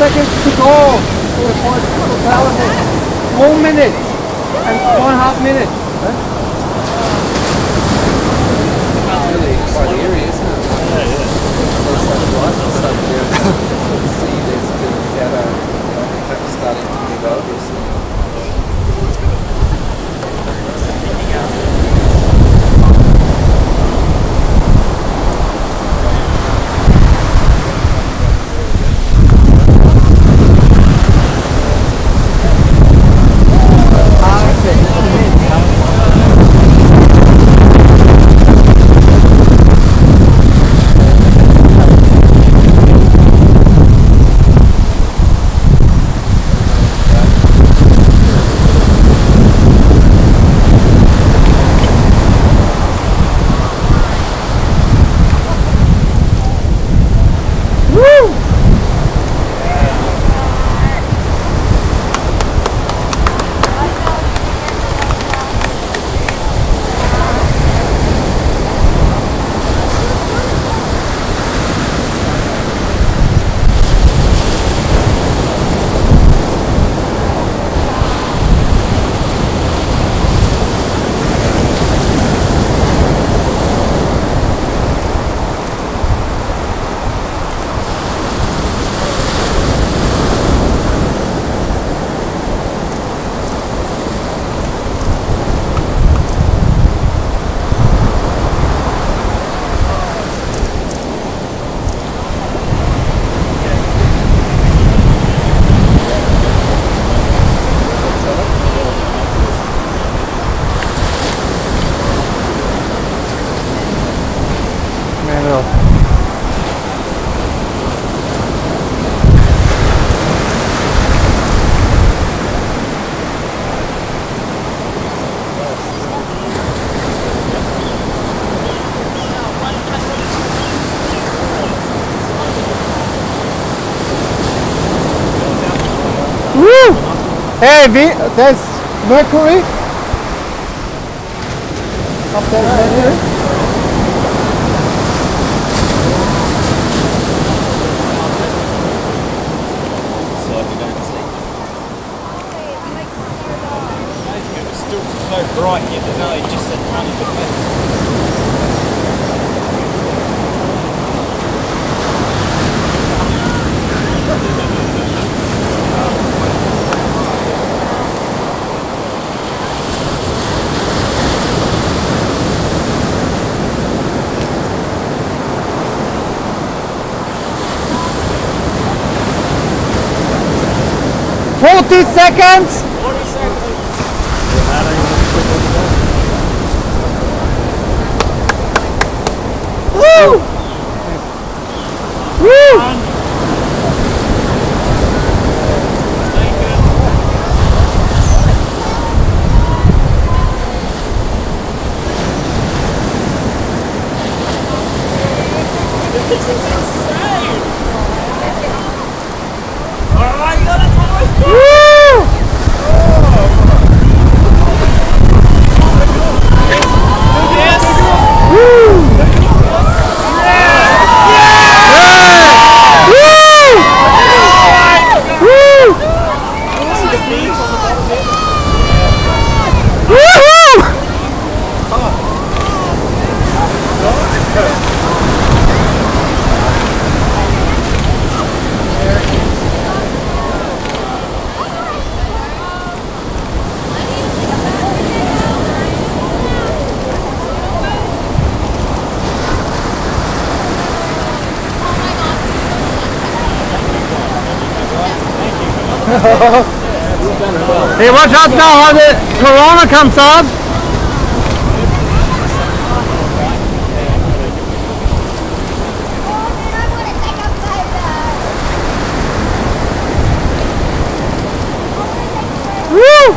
seconds to go for the totality. 1 minute and 1.5 minutes. Really quite eerie, isn't it? Yeah, yeah. It's like light and stuff here. See, there's a bit of shadow. I think that's starting to move over. So. Hey, there's Mercury. Up there, Mercury. It's still so bright here, there's only just a tiny bit left. Forty seconds! Woo! Woo! This is insane! Alright, you got it! Woo! Yes! Woo! Hey, watch out now how the corona comes up. Woo!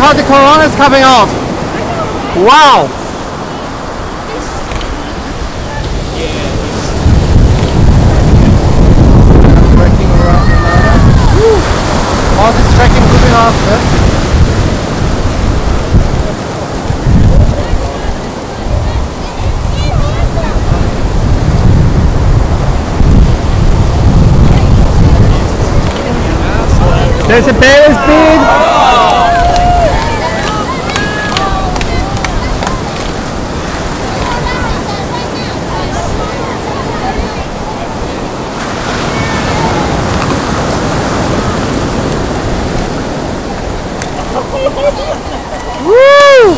how the corona is coming out. Wow. Trekking around the ladder. All this trekking moving off. There's a bear speed. Woo!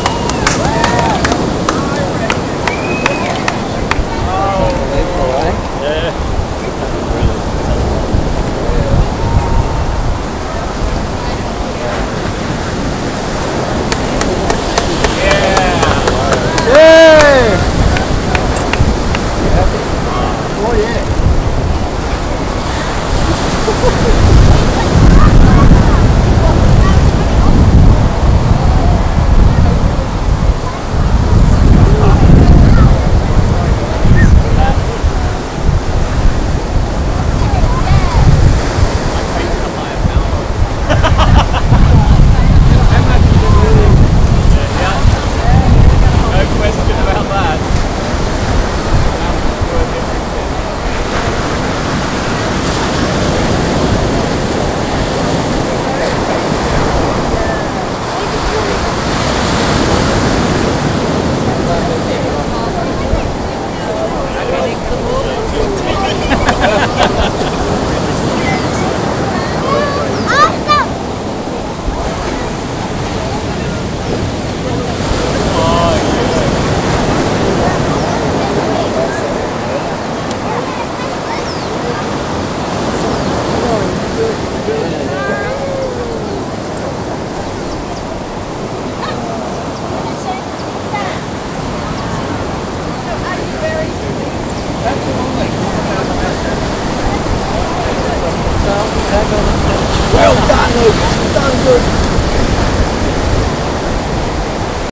Well done, Luke. Done good.